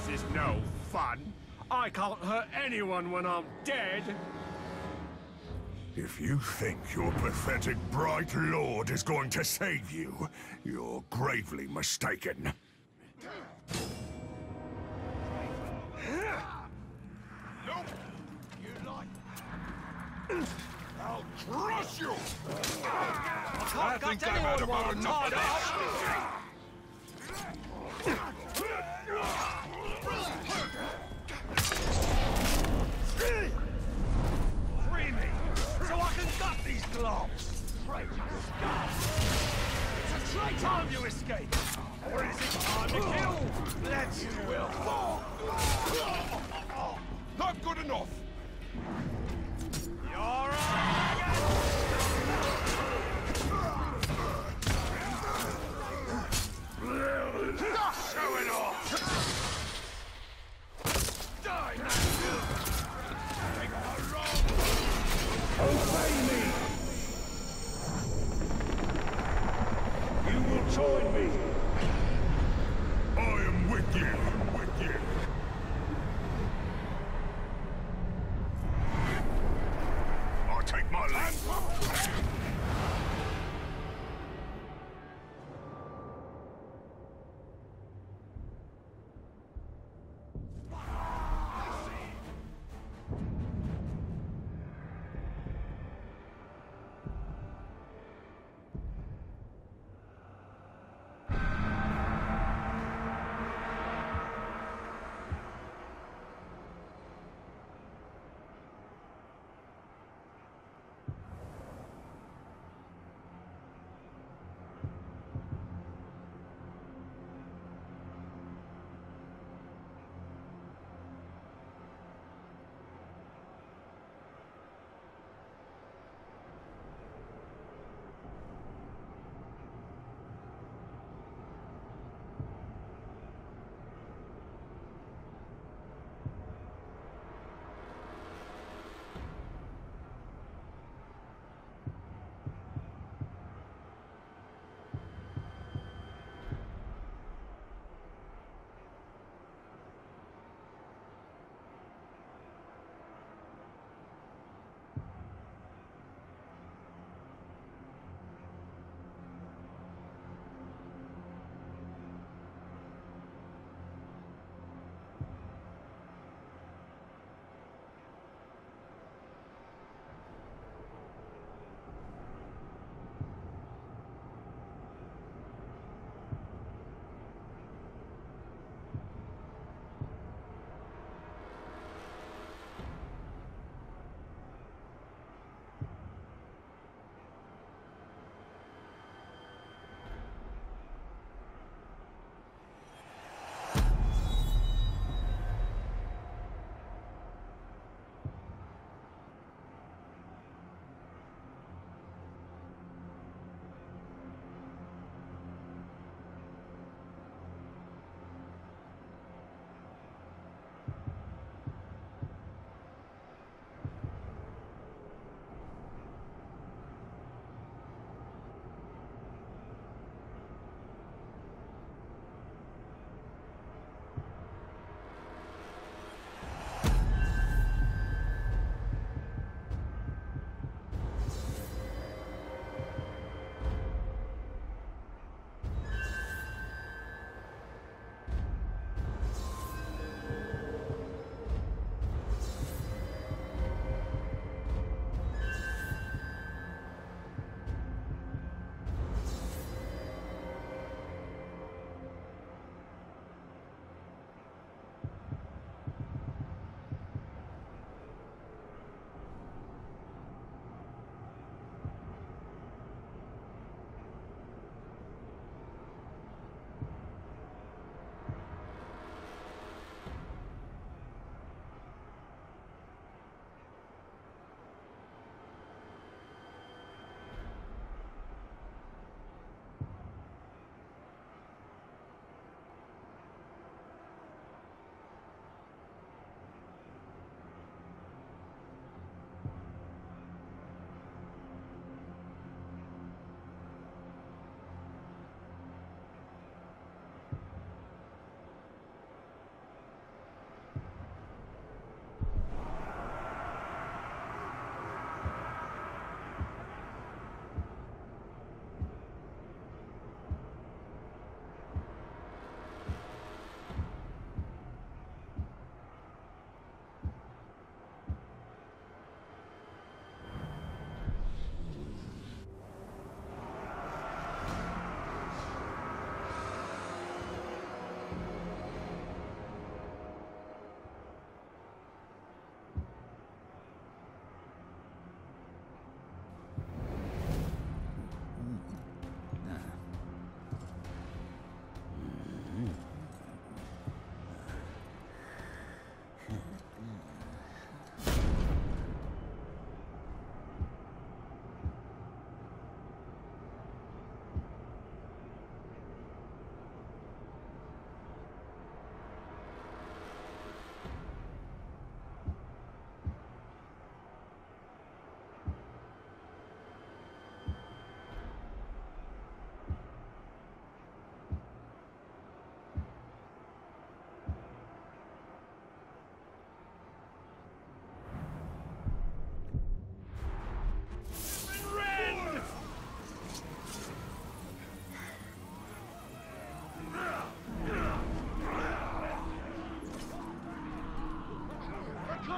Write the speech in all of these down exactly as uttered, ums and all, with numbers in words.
is no fun. I can't hurt anyone when I'm dead. If you think your pathetic bright lord is going to save you, you're gravely mistaken. Nope. You like... I'll crush you! I, I think I've had about enough of this. Free me, so I can gut these globs! It's a traitor! Time you escape! Or is it time to kill? Let's will fall! Not good enough! You're right! Show it off! Die now! Obey me! You will join me! I am with you, with you.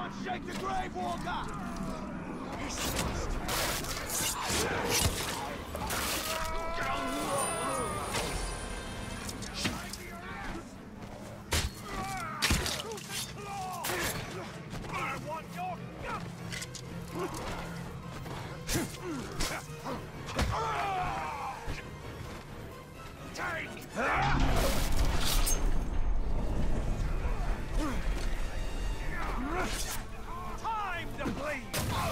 Can't shake the Grave Walker! I want your guts! Take that! Time to bleed!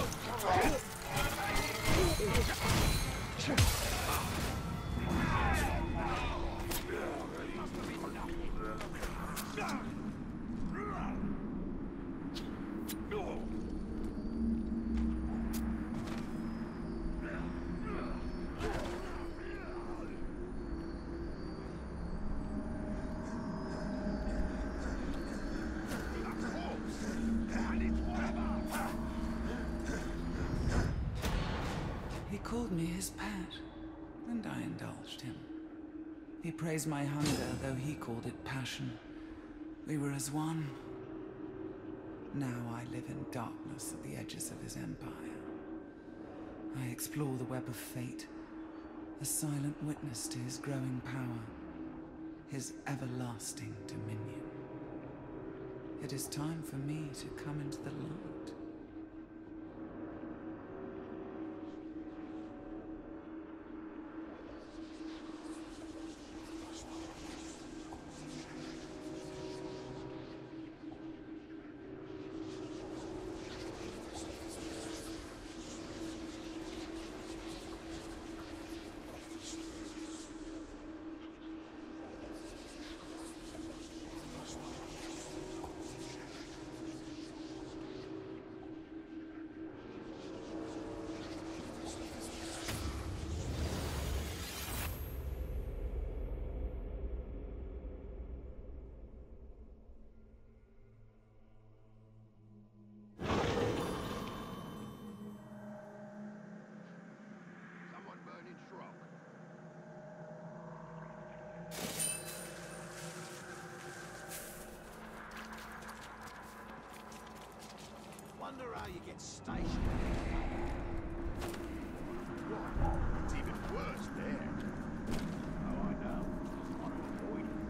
He called me his pet, and I indulged him. He praised my hunger, though he called it passion. We were as one. Now I live in darkness at the edges of his empire. I explore the web of fate, a silent witness to his growing power, his everlasting dominion. It is time for me to come into the light. Wonder how you get stationed. It's even worse there. Oh, I know. I want to avoid it.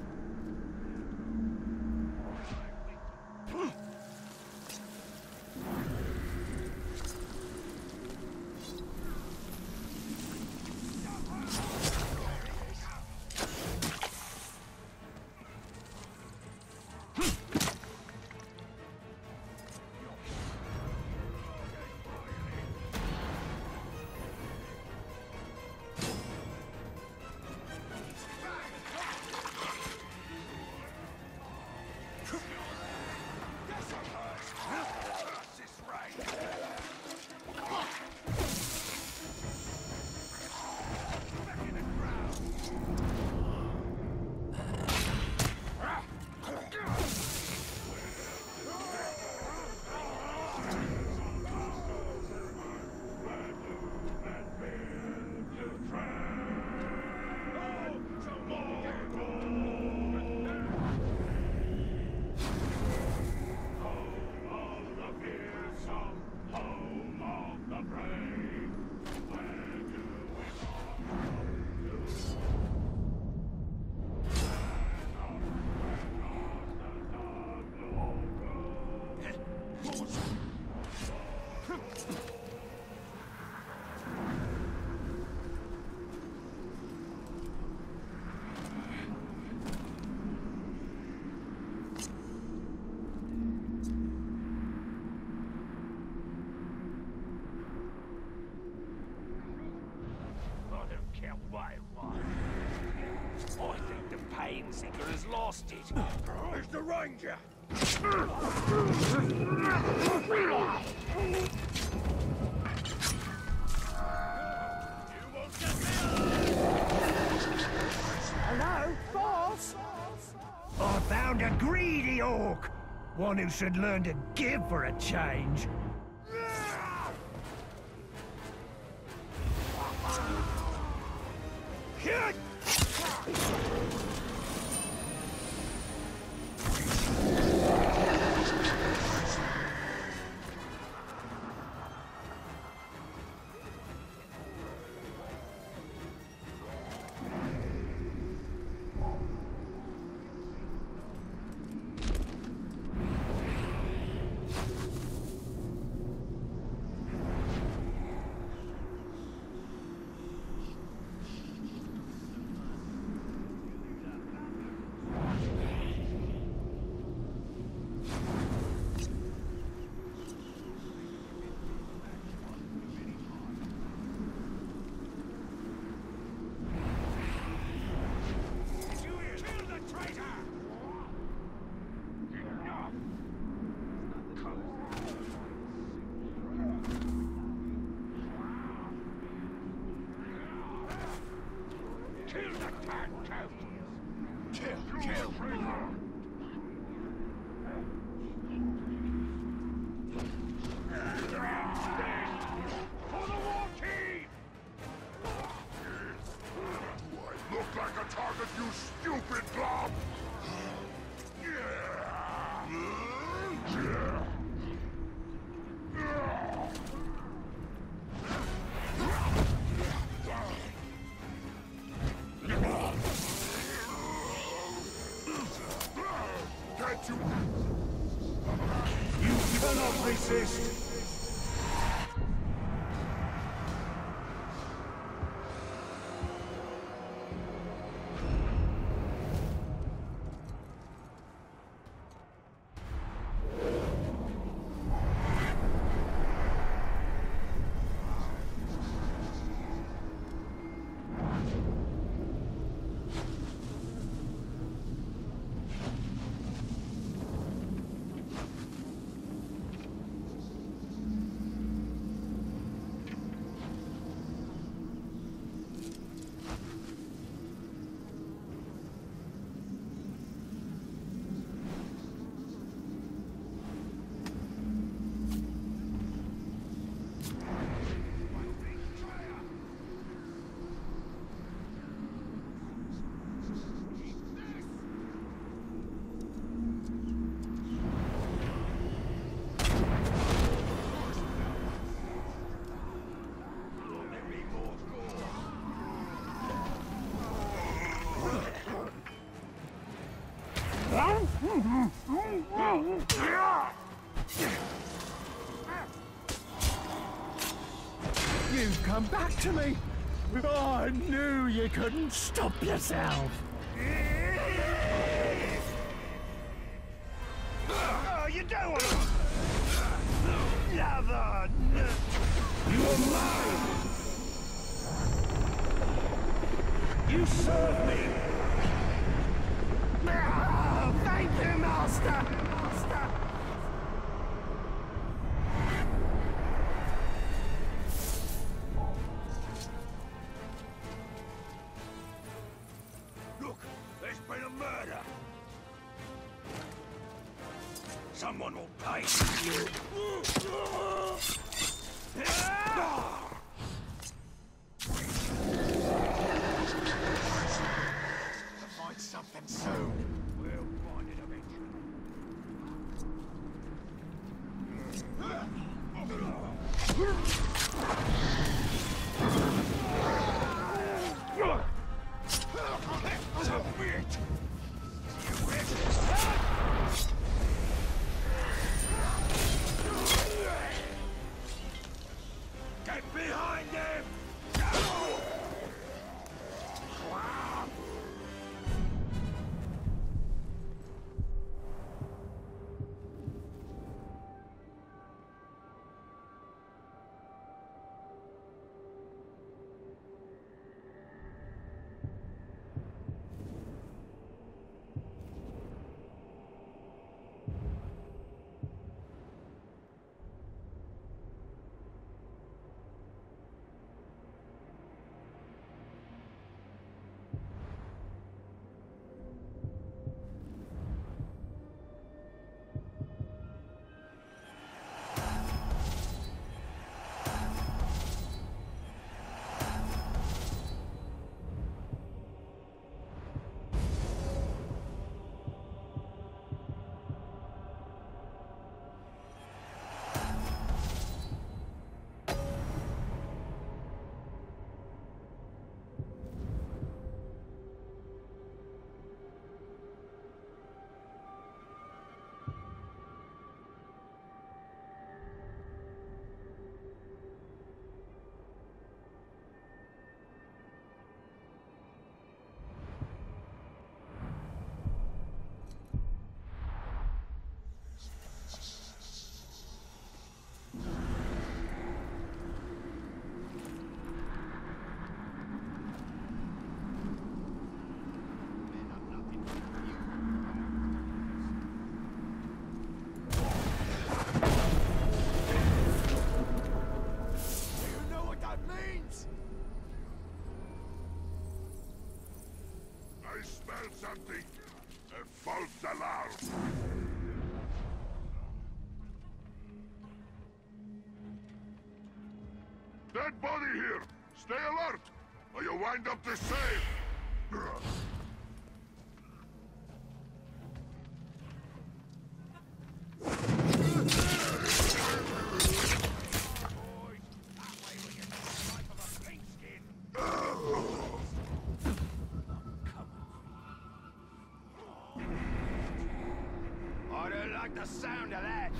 I think the Painseeker has lost it. Where's the Ranger? Hello, boss? I found a greedy orc. One who should learn to give for a change. Kill, kill. For the war team! Do I look like a target, you stupid glob? Can't you? You cannot resist! You've come back to me! Oh, I knew you couldn't stop yourself! Oh, you don't want to... Never! You are mine! You serve me! Oh, thank you, Master! Master! Look, there's been a murder. Someone will pay you. Find something soon. We'll find it eventually. Submit! Get behind him! something. A false alarm. Dead body here! Stay alert! Or you'll wind up the same! I don't like the sound of that.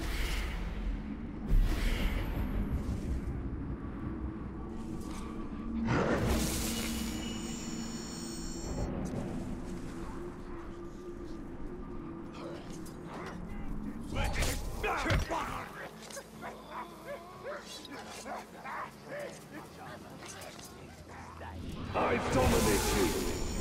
I dominate you!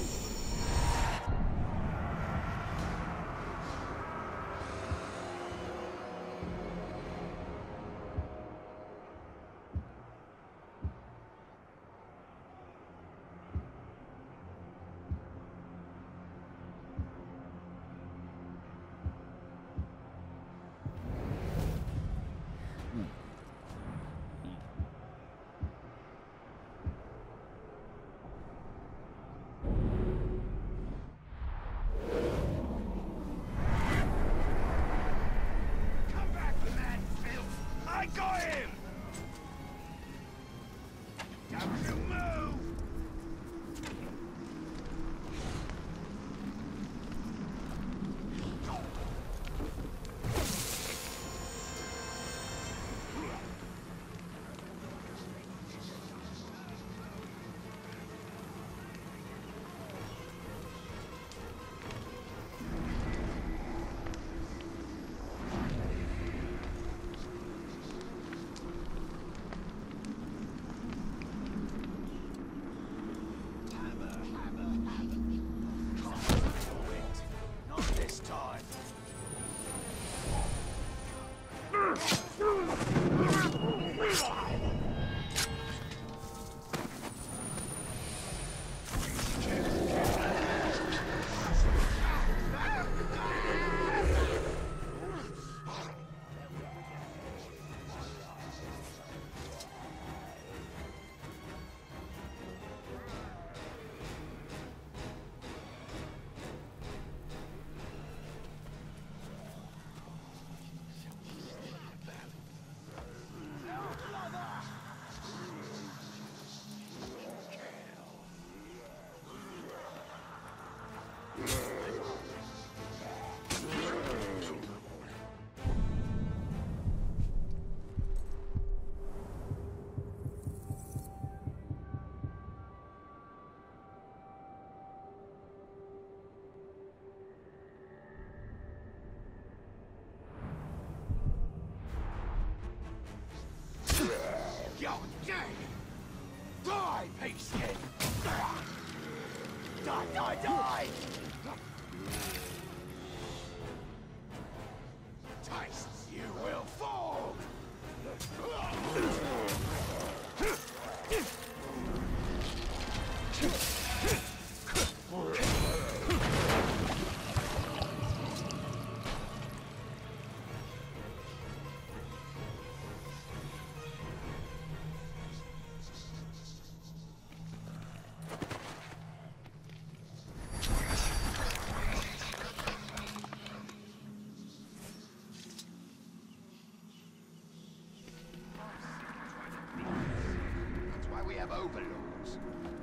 You're dead! Die, pigskin! Die, die, die! Taste, you will fall! Have overlords.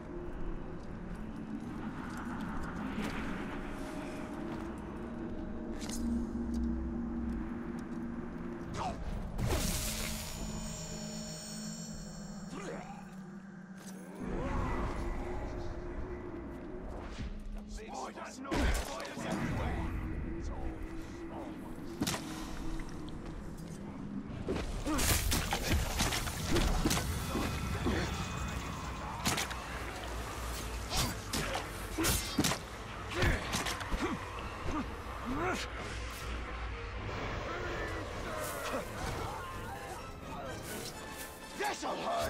Spiders, no spiders everywhere. This'll hurt!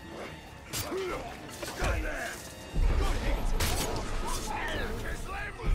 Stay there! Good hit! Slave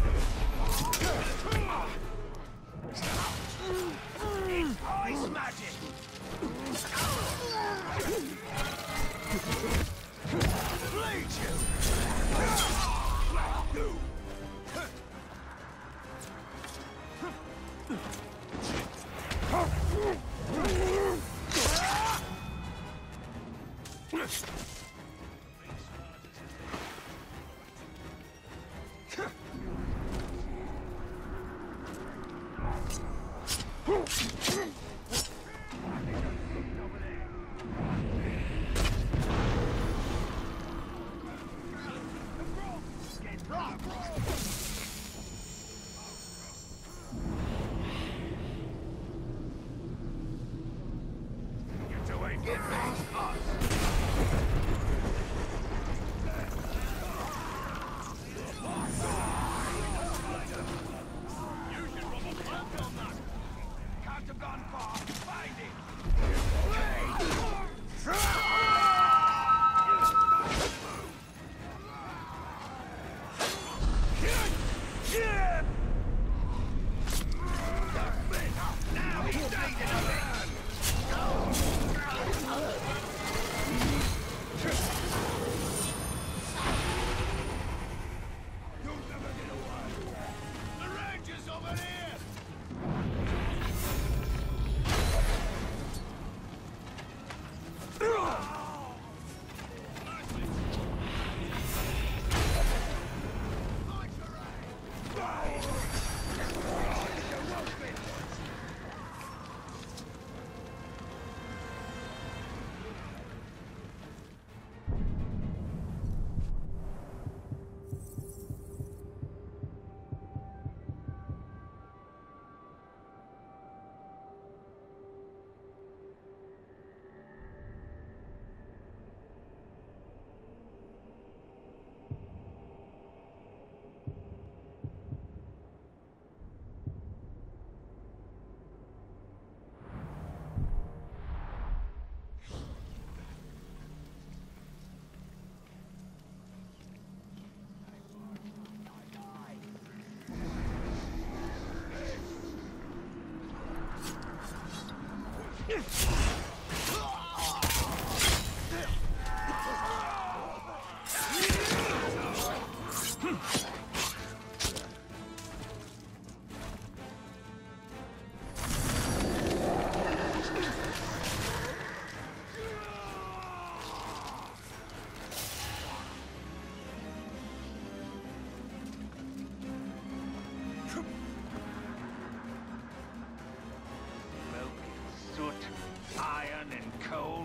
Iron and coal.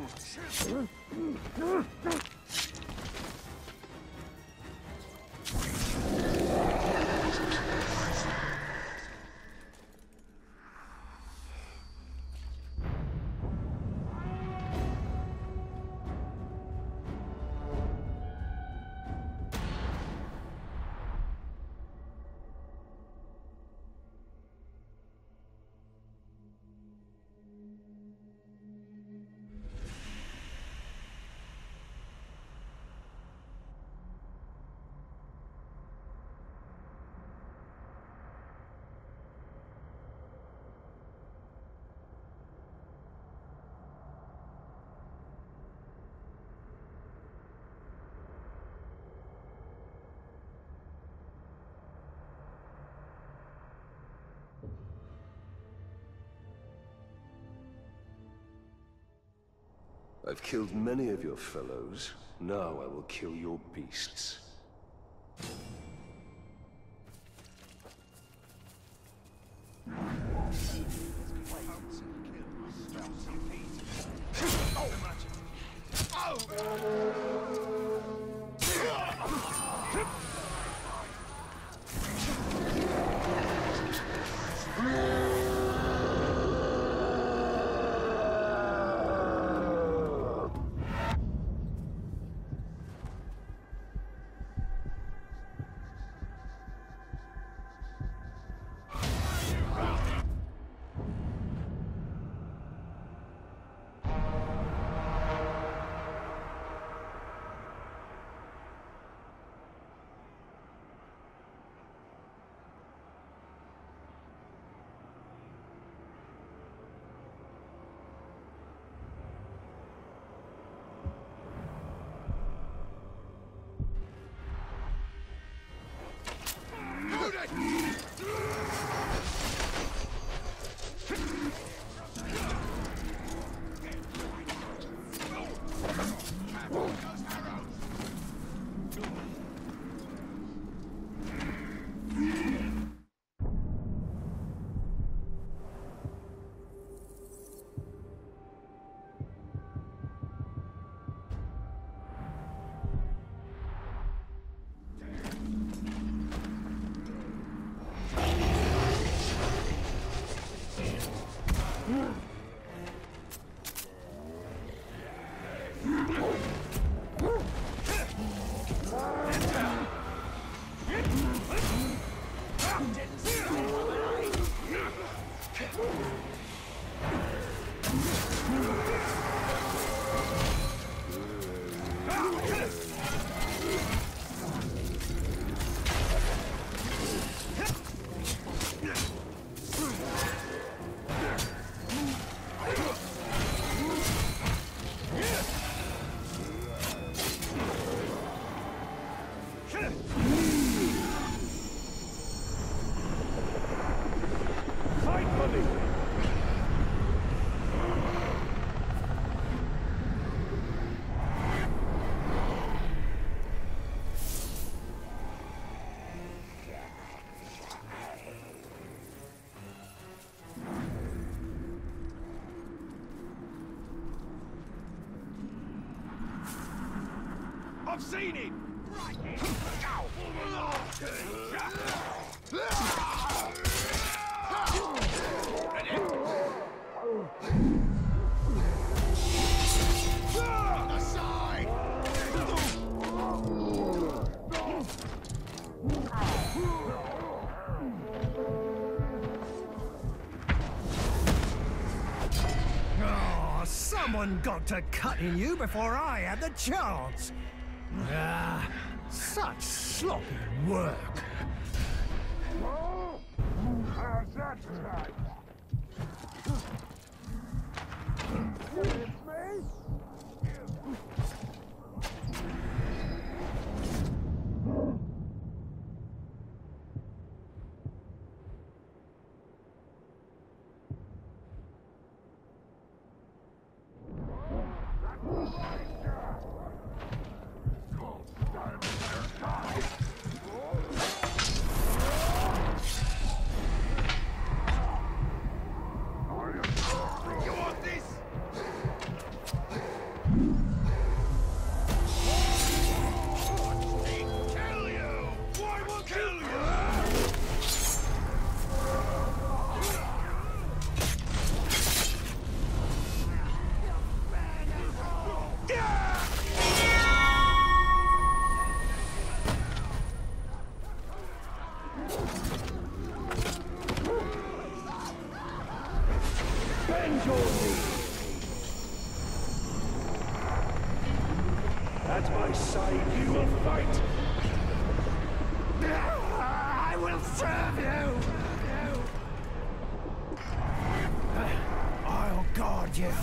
I've killed many of your fellows. Now I will kill your beasts. I've seen him! Oh, someone got to cutting you before I had the chance. Ah, such sloppy work. How's that right? It's me? At my side, you will fight. I will serve you! I'll guard you.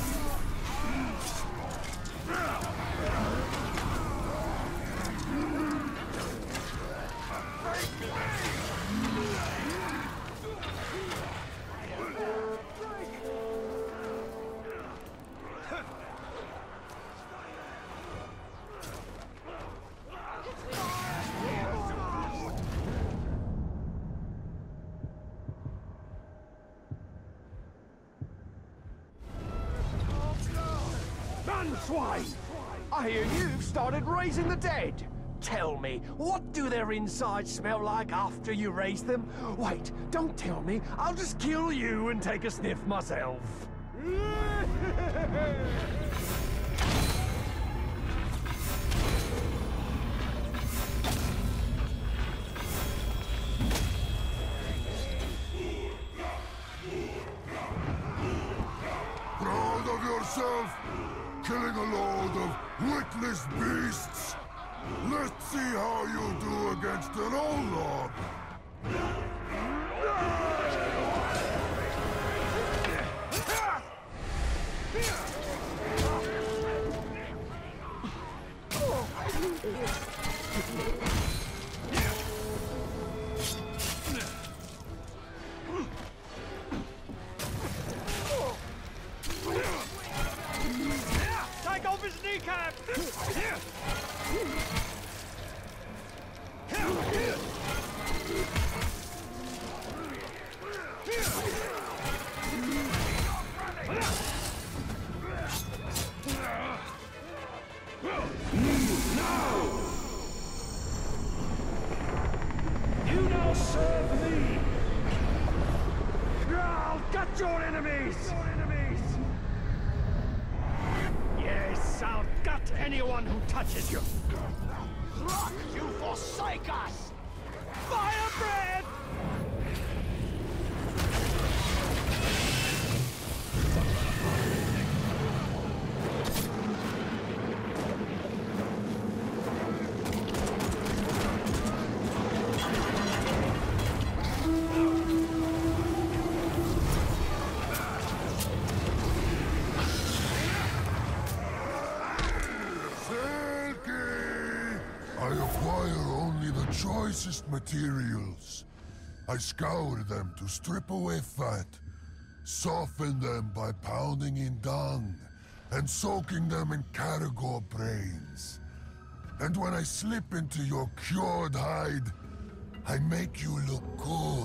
Swine! I hear you've started raising the dead. Tell me, what do their insides smell like after you raise them? Wait, don't tell me. I'll just kill you and take a sniff myself. Proud of yourself? Killing a load of witless beasts? Let's see how you do against an outlaw. Take off his kneecap! You now serve me! I'll gut your enemies! anyone who touches you. Look, you forsake us! Fire breath! I acquire only the choicest materials. I scour them to strip away fat, soften them by pounding in dung, and soaking them in Caragor brains. And when I slip into your cured hide, I make you look good.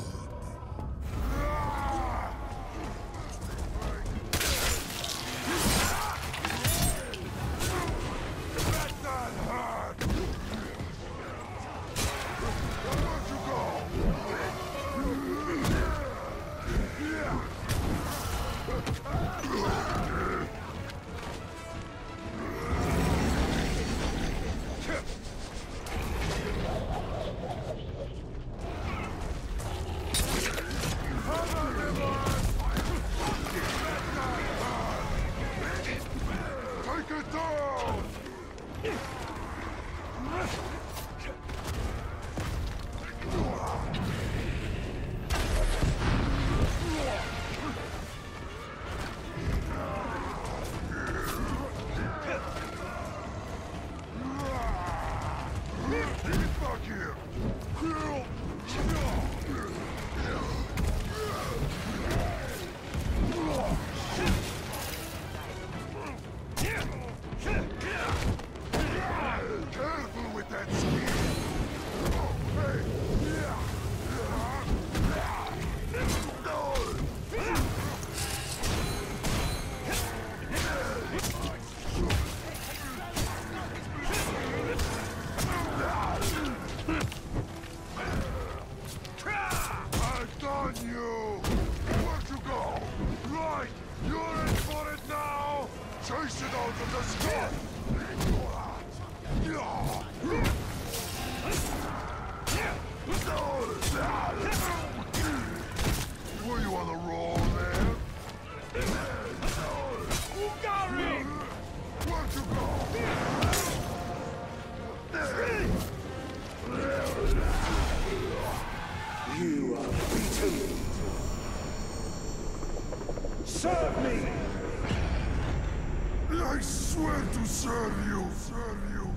Were you on the roll there? Ugari! Where'd you go? You are beaten. Serve me! I swear to serve you, serve you.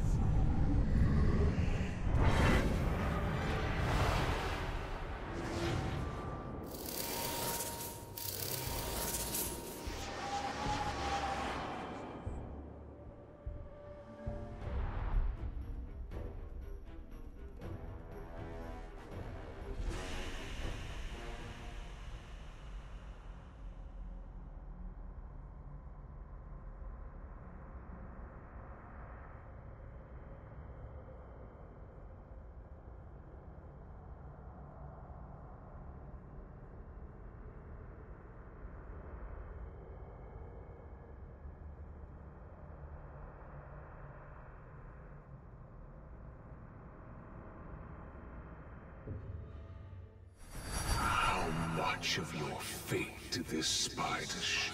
Much of your fate to this spider ship.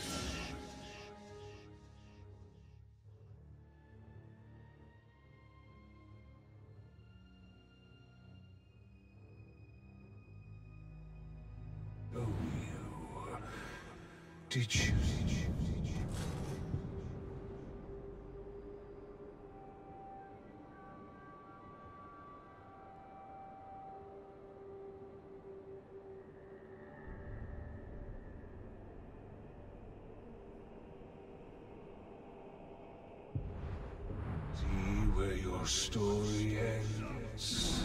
Oh, you. Did you? Did you? Did you? Where your story ends.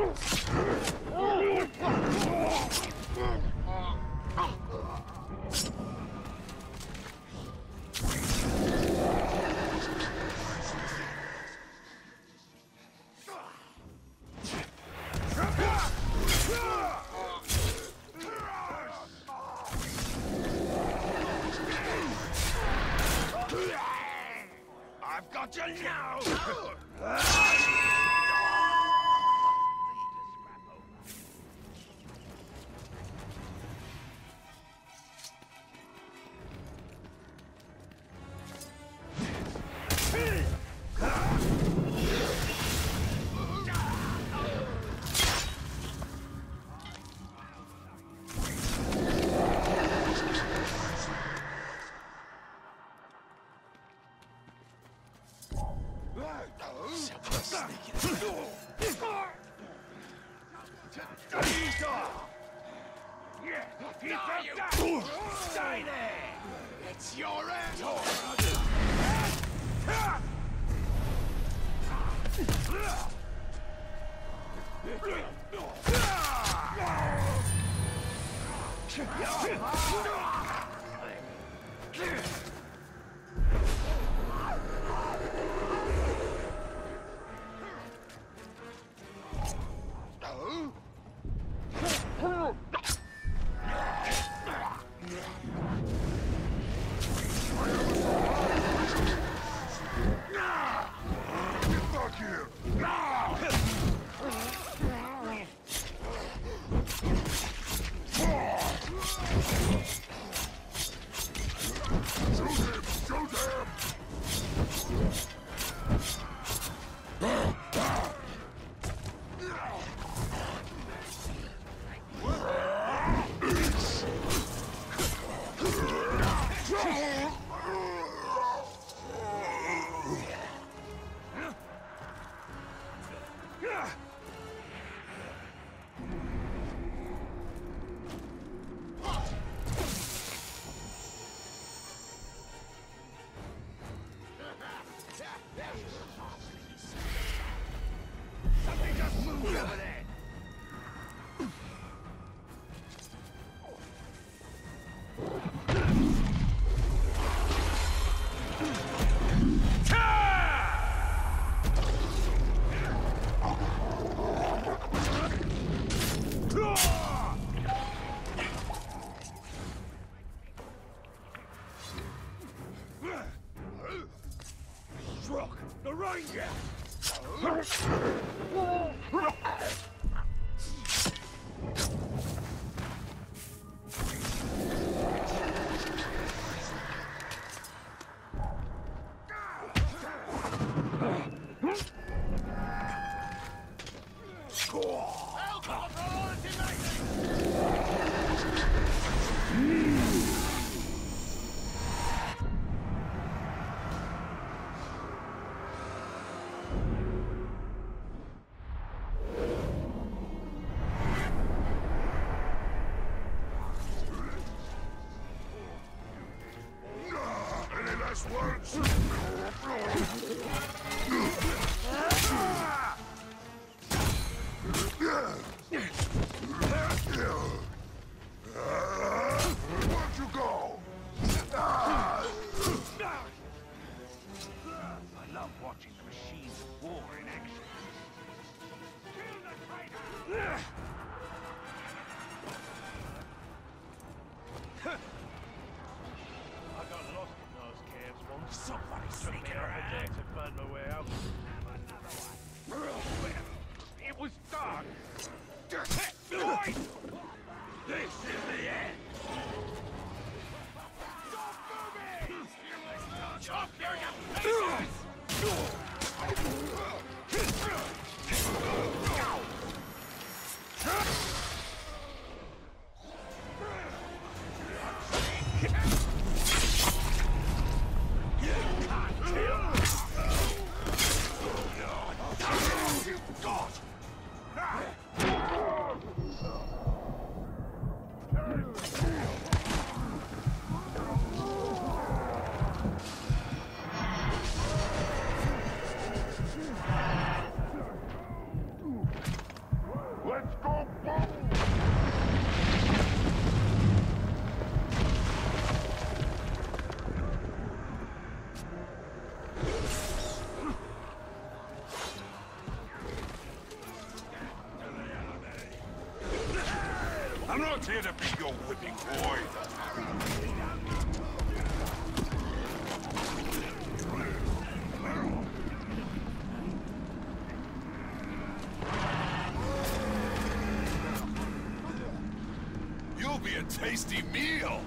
I've got you now! Stay there! It's your end! Something just moved over there! Struck the ranger! Words. Where'd you go? I love watching the machines of war in action. Kill the traitor! I got lost in those caves once. Somebody sneaking around to find my way out. Have another one. It was dark. This is the end. Stop moving! Chop your not here to be your whipping boy. You'll be a tasty meal.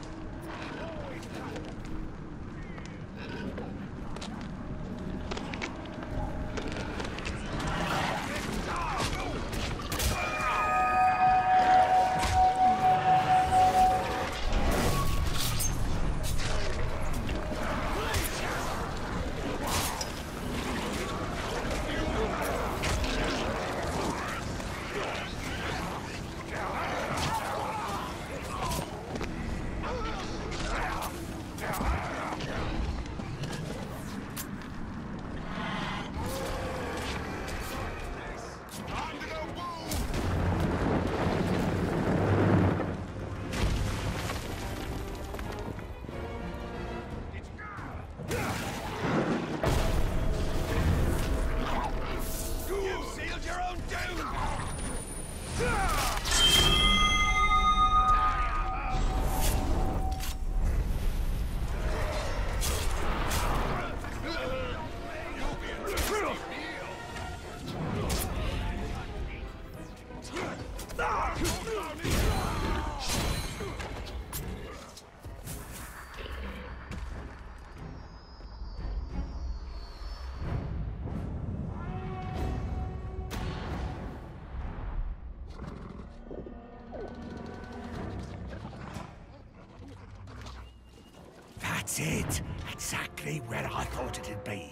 That's it. Exactly where I thought it'd be.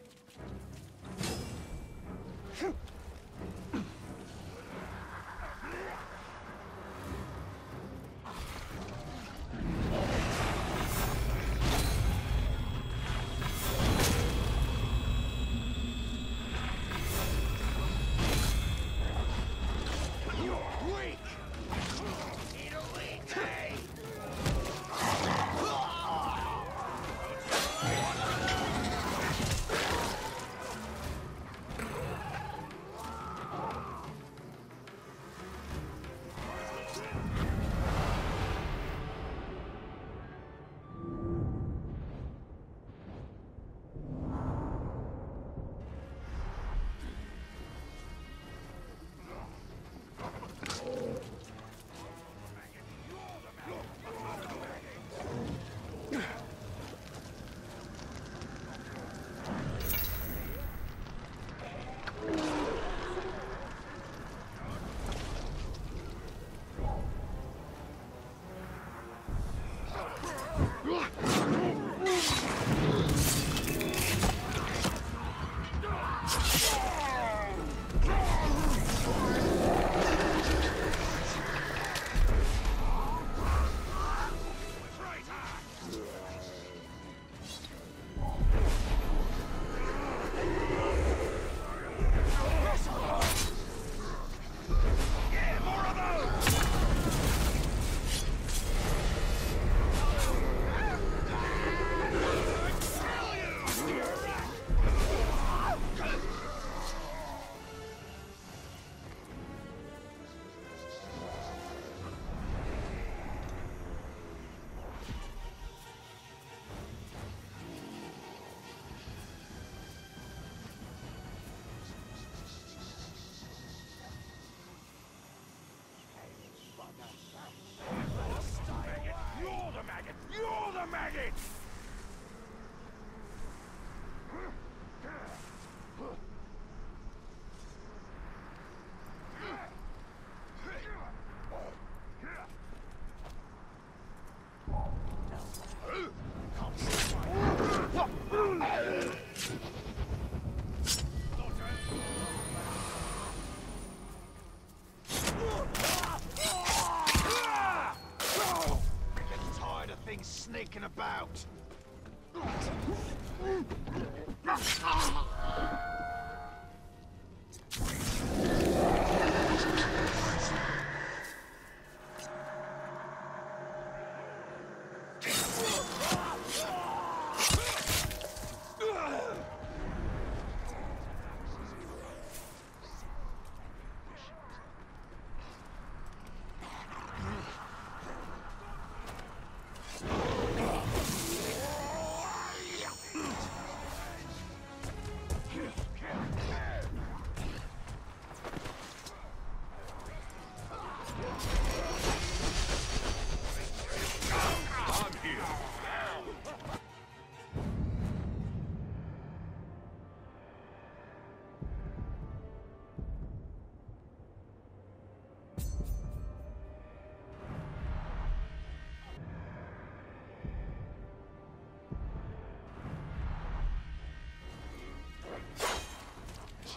Sneaking about.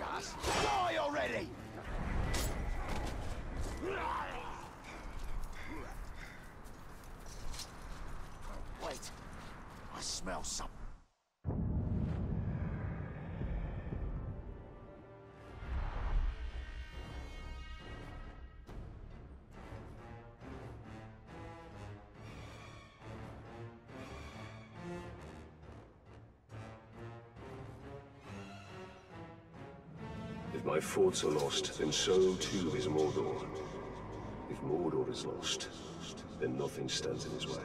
Just die already! Wait, I smell something. If my forts are lost, then so too is Mordor. If Mordor is lost, then nothing stands in his way.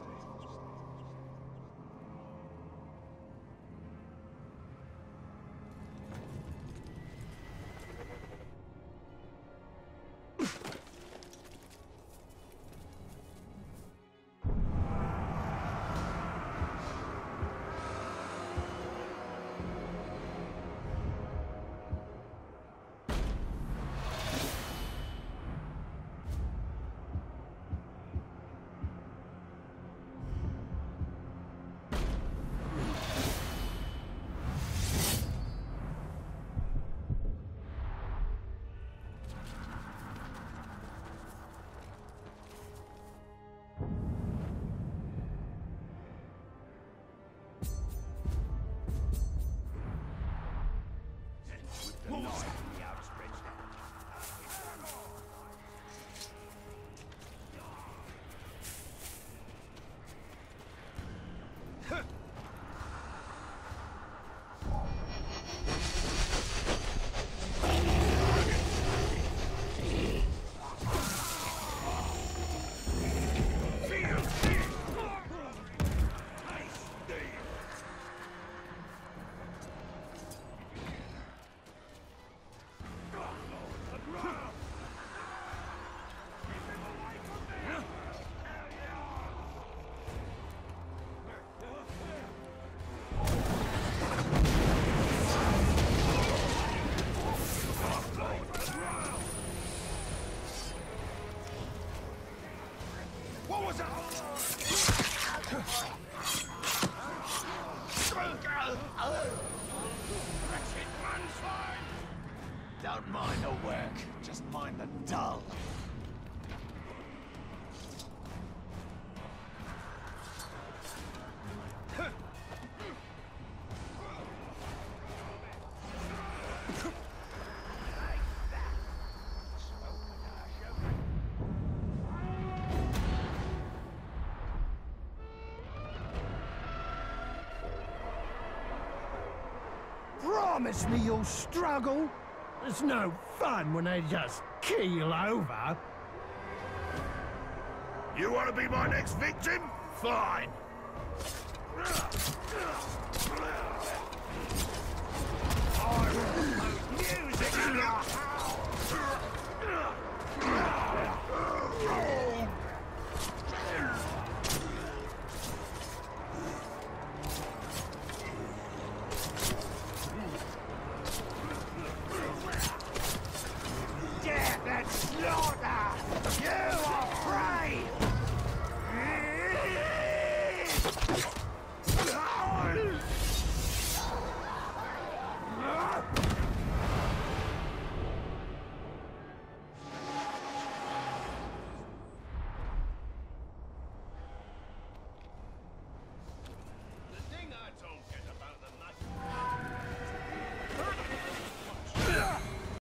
Don't mind the work, just mind the dull. Promise me you'll struggle. It's no fun when they just keel over. You want to be my next victim? Fine. I will put music in your house. Death and slaughter! You are prey!